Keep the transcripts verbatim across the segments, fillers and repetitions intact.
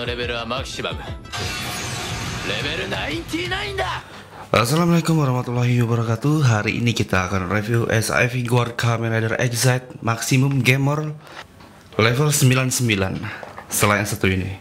レベルはマキシマムレベルきゅうじゅうきゅうだ。 Assalamualaikum warahmatullahi wabarakatuh. Hari ini kita akan review S I Figure Kamen Rider Excite Maximum Gamer level sembilan puluh sembilan. Setelah yang satu ini.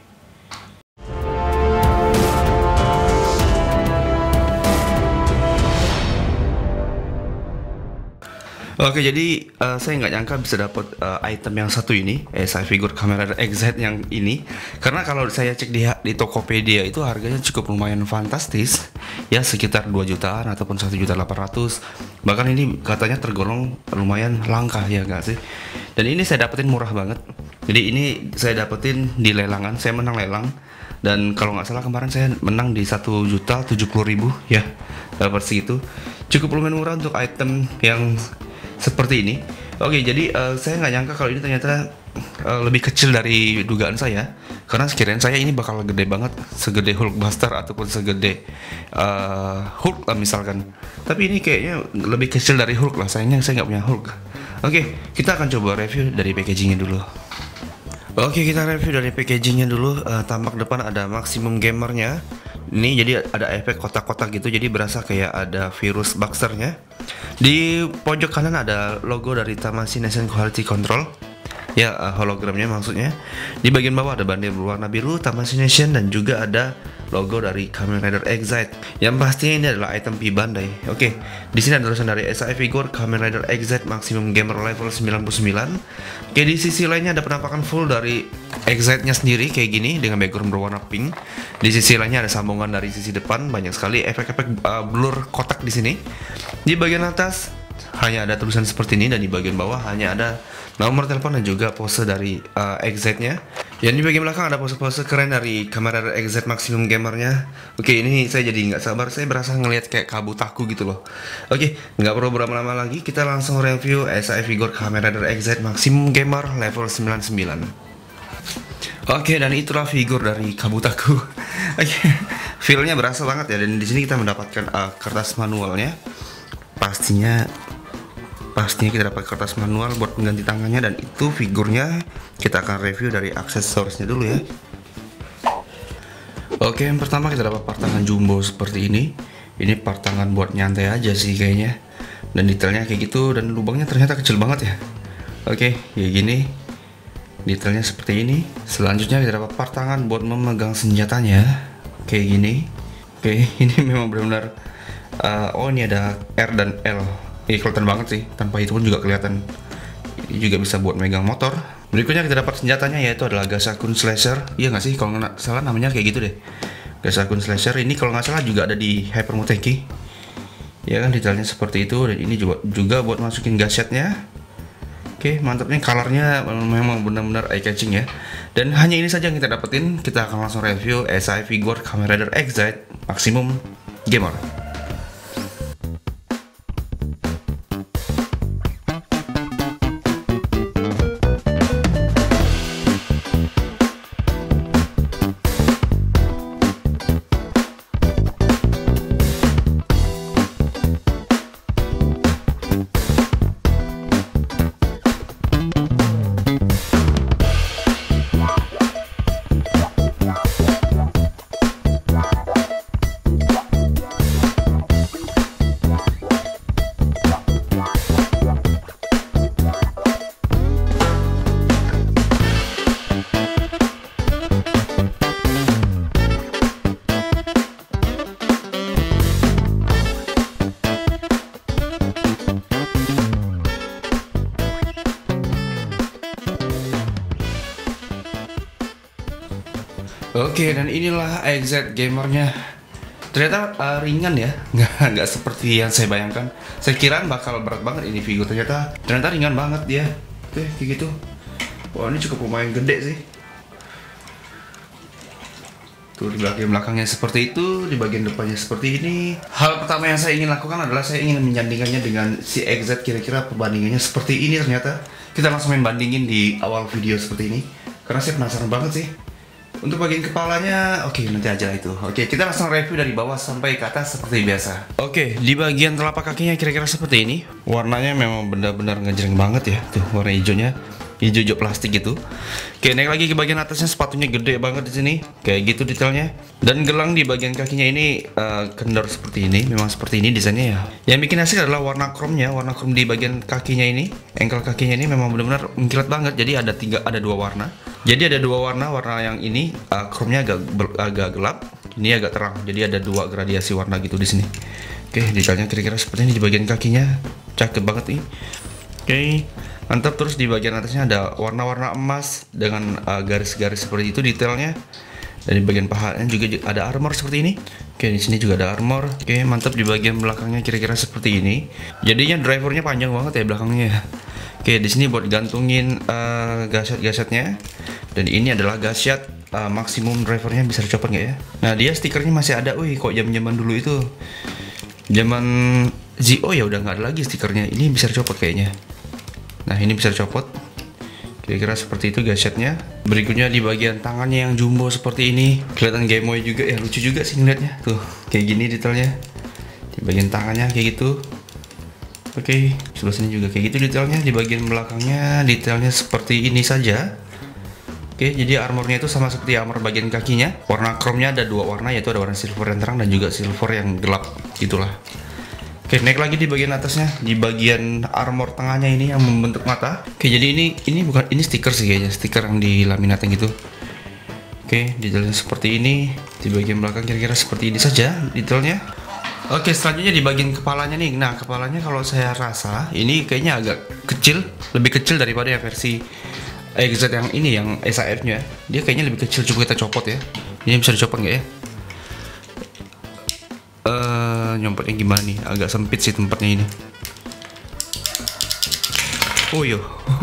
Oke, jadi uh, saya nggak nyangka bisa dapat uh, item yang satu ini, S I Figure Kamen Rider Excite yang ini. Karena kalau saya cek di, di Tokopedia itu harganya cukup lumayan fantastis, ya sekitar dua jutaan ataupun satu juta delapan ratus. Bahkan ini katanya tergolong lumayan langka, ya nggak sih? Dan ini saya dapetin murah banget. Jadi ini saya dapetin di lelangan, saya menang lelang. Dan kalau nggak salah kemarin saya menang di satu juta tujuh puluh ribu, ya dapat segitu. Cukup lumayan murah untuk item yang seperti ini. Oke, jadi uh, saya nggak nyangka kalau ini ternyata uh, lebih kecil dari dugaan saya. Karena sekiranya saya ini bakal gede banget, segede Hulkbuster ataupun segede uh, Hulk lah misalkan. Tapi ini kayaknya lebih kecil dari Hulk lah. Sayangnya saya nggak punya Hulk. Oke, kita akan coba review dari packagingnya dulu. Oke, kita review dari packagingnya dulu. Uh, tampak depan ada Maximum Gamernya. Ini jadi ada efek kotak-kotak gitu, jadi berasa kayak ada virus Baxternya. Di pojok kanan ada logo dari Tamashii Nation Quality Control, ya uh, hologramnya maksudnya. Di bagian bawah ada banner berwarna biru Tamashii Nation dan juga ada logo dari Kamen Rider Excite. Yang pastinya ini adalah item P Bandai. Oke, di sini ada tulisan dari S I Figure Kamen Rider Excite Maximum Gamer level sembilan puluh sembilan. Oke, di sisi lainnya ada penampakan full dari Excite-nya sendiri kayak gini dengan background berwarna pink. Di sisi lainnya ada sambungan dari sisi depan, banyak sekali efek-efek uh, blur kotak di sini. Di bagian atas hanya ada tulisan seperti ini dan di bagian bawah hanya ada nomor telepon dan juga pose dari uh, Excite-nya. Dan di bagian belakang ada pose-pose keren dari Kamen Rider Excite Maximum Gamer-nya. Oke, ini saya jadi nggak sabar, saya berasa ngelihat kayak Kabutaku gitu loh. Oke, nggak perlu berlama-lama lagi, kita langsung review S I Figure Kamen Rider Excite Maximum Gamer level sembilan puluh sembilan. Oke, dan itulah figur dari Kabutaku. Oke, feel-nya berasa banget ya. Dan di sini kita mendapatkan uh, kertas manualnya. Pastinya, pastinya kita dapat kertas manual buat mengganti tangannya. Dan itu figurnya kita akan review dari aksesorisnya dulu ya. Oke, yang pertama kita dapat part tangan jumbo seperti ini. Ini part tangan buat nyantai aja sih kayaknya. Dan detailnya kayak gitu. Dan lubangnya ternyata kecil banget ya. Oke, kayak gini. Detailnya seperti ini. Selanjutnya kita dapat part tangan buat memegang senjatanya kayak gini. Oke, ini memang benar-benar uh, oh ini ada R dan L. Ini kelihatan banget sih, tanpa itu pun juga kelihatan. Ini juga bisa buat megang motor. Berikutnya kita dapat senjatanya, yaitu adalah Gasakun Slasher. Iya nggak sih, kalau nggak salah namanya kayak gitu deh, Gasakun Slasher. Ini kalau nggak salah juga ada di Hyper Muteki. Ya kan, detailnya seperti itu. Dan ini juga, juga buat masukin gashetnya. Oke, mantapnya, colornya memang benar-benar eye catching ya. Dan hanya ini saja yang kita dapetin. Kita akan langsung review S I Figure Kamen Rider Excite Maximum Gamer. Oke, dan inilah Excite Gamernya. Ternyata uh, ringan ya, nggak nggak seperti yang saya bayangkan. Saya kira bakal berat banget ini figur, ternyata ternyata ringan banget dia. Oke, kayak gitu. Wah, ini cukup lumayan gede sih. Tuh di bagian belakangnya seperti itu, di bagian depannya seperti ini. Hal pertama yang saya ingin lakukan adalah saya ingin menyandingkannya dengan si Excite. Kira-kira perbandingannya seperti ini ternyata. Kita langsung main bandingin di awal video seperti ini, karena saya penasaran banget sih. Untuk bagian kepalanya, oke okay, nanti aja itu. Oke, okay, kita langsung review dari bawah sampai ke atas seperti biasa. Oke, okay, di bagian telapak kakinya kira-kira seperti ini. Warnanya memang benar-benar ngejreng banget ya. Tuh, warna hijaunya. hijau-hijau plastik gitu. Oke, naik lagi ke bagian atasnya, sepatunya gede banget di sini, kayak gitu detailnya. Dan gelang di bagian kakinya ini uh, kendor seperti ini, memang seperti ini desainnya ya. Yang bikin asik adalah warna chrome-nya, warna chrome di bagian kakinya ini, ankle kakinya ini memang benar-benar mengkilat banget. Jadi ada tiga, ada dua warna. Jadi ada dua warna, warna yang ini uh, chrome-nya agak agak gelap, ini agak terang. Jadi ada dua gradiasi warna gitu di sini. Oke, detailnya kira-kira seperti ini di bagian kakinya, cakep banget nih. Oke, mantap. Terus di bagian atasnya ada warna-warna emas dengan garis-garis uh, seperti itu detailnya. Dan di bagian pahanya juga ada armor seperti ini. Oke, di sini juga ada armor. Oke, mantap. Di bagian belakangnya kira-kira seperti ini. Jadinya drivernya panjang banget ya belakangnya. Oke, di sini buat gantungin uh, gasket-gasketnya. Dan ini adalah gasket uh, maksimum drivernya, bisa dicopot nggak ya? Nah, dia stikernya masih ada. Wih, kok jam-jaman dulu itu, zaman Z O ya udah nggak ada lagi stikernya. Ini bisa dicopot kayaknya. Nah, ini bisa dicopot. Kira-kira seperti itu gasketnya. Berikutnya di bagian tangannya yang jumbo seperti ini. Kelihatan Game Boy juga ya, lucu juga sih ngeliatnya. Tuh, kayak gini detailnya. Di bagian tangannya kayak gitu. Oke, sebelah sini juga kayak gitu detailnya. Di bagian belakangnya detailnya seperti ini saja. Oke, jadi armornya itu sama seperti armor bagian kakinya. Warna chrome-nya ada dua warna, yaitu ada warna silver yang terang dan juga silver yang gelap gitulah. Oke, naik lagi di bagian atasnya, di bagian armor tengahnya ini yang membentuk mata. Oke, jadi ini ini bukan, ini stiker sih kayaknya, stiker yang di laminating gitu. Oke, detailnya seperti ini. Di bagian belakang kira-kira seperti ini saja detailnya. Oke, selanjutnya di bagian kepalanya nih. Nah, kepalanya kalau saya rasa ini kayaknya agak kecil, lebih kecil daripada yang versi X Z yang ini, yang S A F-nya. Dia kayaknya lebih kecil. Coba kita copot ya. Ini bisa dicopot nggak ya? Uh, nyompotnya gimana nih? Agak sempit sih tempatnya ini. Oh yo.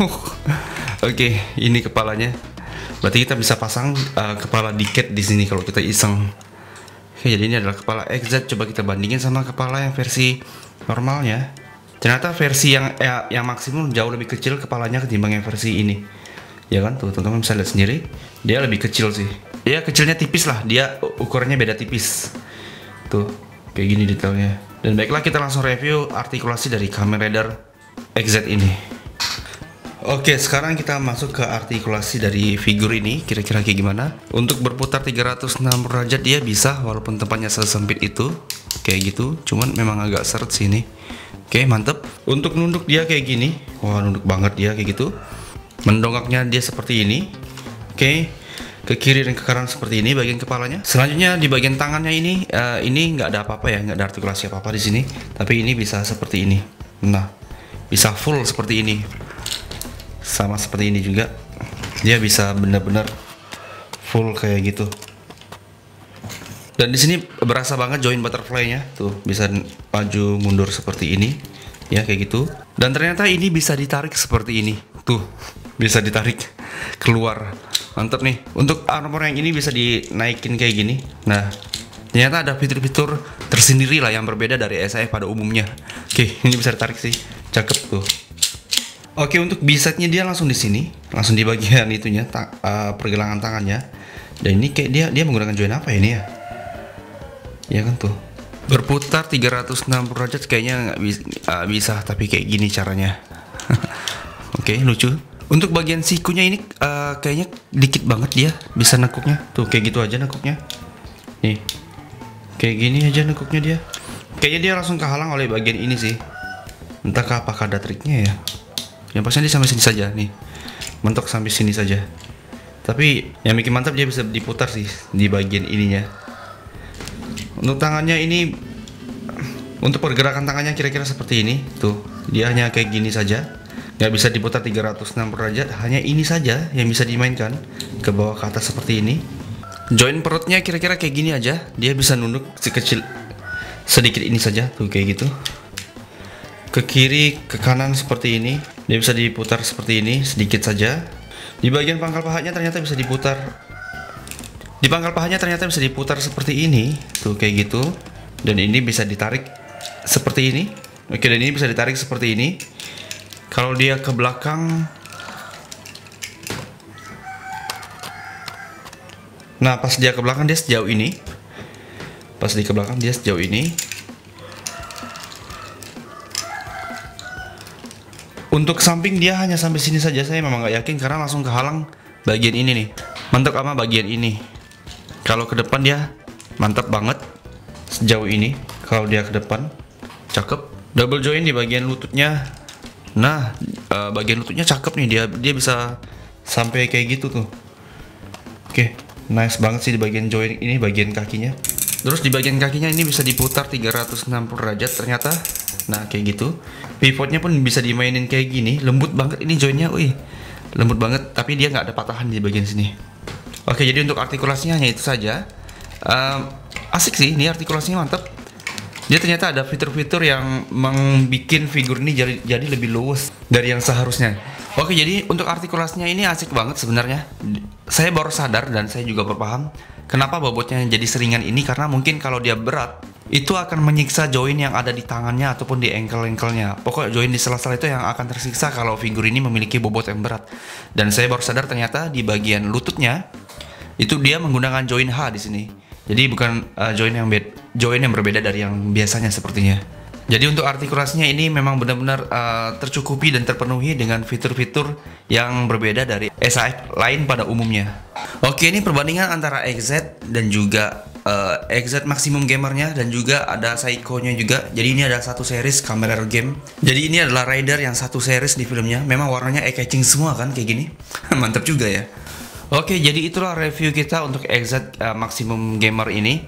Oke, ini kepalanya. Berarti kita bisa pasang uh, kepala diket di sini kalau kita iseng. Oke, jadi ini adalah kepala X Z. Coba kita bandingin sama kepala yang versi normalnya. Ternyata versi yang eh, yang maksimum jauh lebih kecil kepalanya ketimbang yang versi ini. Ya kan, tuh teman-teman bisa lihat sendiri. Dia lebih kecil sih. Ya kecilnya tipis lah. Dia ukurannya beda tipis. Tuh, kayak gini detailnya. Dan baiklah, kita langsung review artikulasi dari Kamen Rider X Z ini. Oke, sekarang kita masuk ke artikulasi dari figur ini. Kira-kira kayak gimana? Untuk berputar tiga ratus enam puluh derajat dia bisa, walaupun tempatnya sesempit itu. Kayak gitu, cuman memang agak seret sih ini. Oke, mantep. Untuk nunduk dia kayak gini. Wah, nunduk banget dia kayak gitu. Mendongaknya dia seperti ini. Oke, ke kiri dan ke kanan seperti ini bagian kepalanya. Selanjutnya di bagian tangannya ini, uh, ini nggak ada apa-apa ya, nggak ada artikulasi apa-apa di sini. Tapi ini bisa seperti ini. Nah, bisa full seperti ini. Sama seperti ini juga. Dia bisa benar-benar full kayak gitu. Dan di sini berasa banget join butterfly-nya. Tuh, bisa maju mundur seperti ini. Ya, kayak gitu. Dan ternyata ini bisa ditarik seperti ini. Tuh, bisa ditarik keluar. Mantap nih. Untuk armor yang ini bisa dinaikin kayak gini. Nah, ternyata ada fitur-fitur tersendiri lah yang berbeda dari S A F pada umumnya. Oke, ini bisa ditarik sih. Cakep tuh. Oke, untuk bisetnya dia langsung di sini, langsung di bagian itunya, ta uh, pergelangan tangannya. Dan ini kayak dia dia menggunakan join apa ini ya? Ya kan tuh. Berputar tiga ratus enam puluh derajat kayaknya nggak bisa, uh, bisa, tapi kayak gini caranya. Oke, lucu. Untuk bagian sikunya ini uh, kayaknya dikit banget dia bisa nekuknya. Tuh, kayak gitu aja nekuknya. Nih, kayak gini aja nekuknya dia. Kayaknya dia langsung kehalang oleh bagian ini sih. Entahkah apakah ada triknya ya? Yang pastinya dia sampai sini saja nih. Mentok sampai sini saja. Tapi yang bikin mantap dia bisa diputar sih di bagian ininya. Untuk tangannya ini, untuk pergerakan tangannya kira-kira seperti ini. Tuh, dia hanya kayak gini saja. Nggak bisa diputar tiga ratus enam puluh derajat. Hanya ini saja yang bisa dimainkan. Ke bawah ke atas seperti ini. Join perutnya kira-kira kayak gini aja. Dia bisa nunduk sekecil sedikit ini saja. Tuh, kayak gitu. Ke kiri, ke kanan seperti ini. Dia bisa diputar seperti ini sedikit saja. Di bagian pangkal pahanya ternyata bisa diputar. Di pangkal pahanya ternyata bisa diputar seperti ini. Tuh, kayak gitu. Dan ini bisa ditarik seperti ini. Oke, dan ini bisa ditarik seperti ini. Kalau dia ke belakang, nah pas dia ke belakang dia sejauh ini. Pas dia ke belakang dia sejauh ini. Untuk samping dia hanya sampai sini saja, saya memang nggak yakin karena langsung kehalang bagian ini nih. Mantap sama bagian ini. Kalau ke depan dia mantap banget sejauh ini. Kalau dia ke depan cakep. Double join di bagian lututnya. Nah, uh, bagian lututnya cakep nih, dia dia bisa sampai kayak gitu tuh. Oke, nice banget sih di bagian join ini, bagian kakinya. Terus di bagian kakinya ini bisa diputar tiga ratus enam puluh derajat ternyata. Nah, kayak gitu. Pivotnya pun bisa dimainin kayak gini, lembut banget ini joinnya, wih. Lembut banget, tapi dia nggak ada patahan di bagian sini. Oke, jadi untuk artikulasinya hanya itu saja. Um, asik sih, ini artikulasinya mantap. Dia ternyata ada fitur-fitur yang membuat figur ini jadi, jadi lebih luwes dari yang seharusnya. Oke, jadi untuk artikulasinya ini asik banget sebenarnya. Saya baru sadar dan saya juga berpaham kenapa bobotnya jadi seringan ini, karena mungkin kalau dia berat itu akan menyiksa join yang ada di tangannya ataupun di ankle-ankle-nya. Pokoknya join di sela-sela itu yang akan tersiksa kalau figur ini memiliki bobot yang berat. Dan saya baru sadar ternyata di bagian lututnya itu dia menggunakan join H di sini. Jadi bukan uh, join yang join yang berbeda dari yang biasanya sepertinya. Jadi untuk artikulasinya ini memang benar-benar uh, tercukupi dan terpenuhi dengan fitur-fitur yang berbeda dari S A F lain pada umumnya. Oke, ini perbandingan antara X Z dan juga uh, X Z Maximum Gamernya dan juga ada Psycho-nya juga. Jadi ini ada satu series Kamen Rider game. Jadi ini adalah rider yang satu series di filmnya. Memang warnanya eye-catching semua kan kayak gini. Mantap juga ya. Oke, jadi itulah review kita untuk X Z uh, Maximum Gamer ini.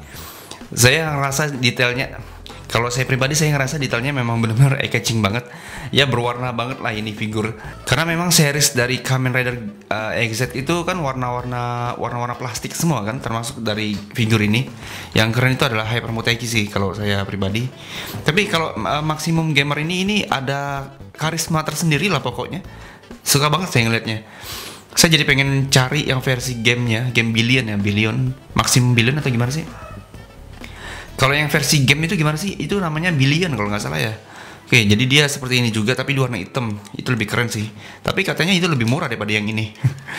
Saya ngerasa detailnya, kalau saya pribadi saya ngerasa detailnya memang benar-benar eye-catching banget. Ya berwarna banget lah ini figur. Karena memang series dari Kamen Rider uh, X Z itu kan warna-warna warna-warna plastik semua kan, termasuk dari figur ini. Yang keren itu adalah Hyper Muteki sih kalau saya pribadi. Tapi kalau uh, Maximum Gamer ini ini ada karisma tersendiri lah pokoknya. Suka banget saya ngeliatnya. Saya jadi pengen cari yang versi gamenya, game Billion ya, Billion, Maximum Billion atau gimana sih? Kalau yang versi game itu gimana sih? Itu namanya Billion kalau nggak salah ya. Oke, jadi dia seperti ini juga tapi di warna hitam. Itu lebih keren sih. Tapi katanya itu lebih murah daripada yang ini.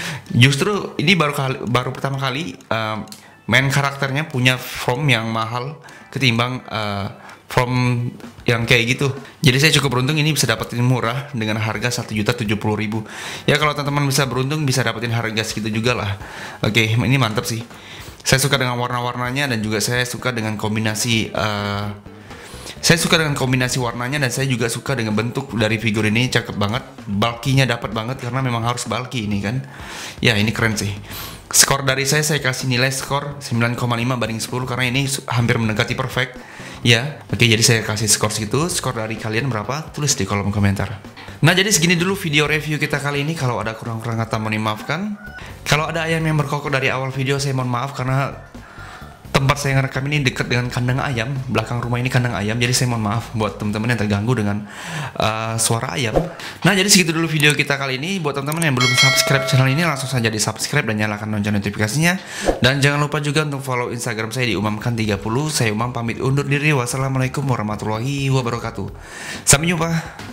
Justru ini baru kali, baru pertama kali uh, main karakternya punya form yang mahal ketimbang uh, from yang kayak gitu. Jadi saya cukup beruntung ini bisa dapetin murah dengan harga satu juta tujuh puluh ribu. Ya kalau teman-teman bisa beruntung bisa dapetin harga segitu juga lah. Oke, ini mantap sih. Saya suka dengan warna-warnanya dan juga saya suka dengan kombinasi uh, saya suka dengan kombinasi warnanya dan saya juga suka dengan bentuk dari figur ini, cakep banget. Bulky-nya dapat banget karena memang harus bulky ini kan. Ya, ini keren sih. Skor dari saya, saya kasih nilai skor sembilan koma lima banding sepuluh karena ini hampir mendekati perfect. Ya, oke, jadi saya kasih skor segitu. Skor dari kalian berapa? Tulis di kolom komentar. Nah, jadi segini dulu video review kita kali ini. Kalau ada kurang-kurang kata mohon dimaafkan. Kalau ada ayam yang berkokok dari awal video, saya mohon maaf karena tempat saya ngerekam ini dekat dengan kandang ayam. Belakang rumah ini kandang ayam, jadi saya mohon maaf buat teman-teman yang terganggu dengan uh, suara ayam. Nah, jadi segitu dulu video kita kali ini. Buat teman-teman yang belum subscribe channel ini, langsung saja di subscribe dan nyalakan lonceng notifikasinya. Dan jangan lupa juga untuk follow Instagram saya di umamkan tiga puluh. Saya Umam pamit undur diri. Wassalamualaikum warahmatullahi wabarakatuh. Sampai jumpa.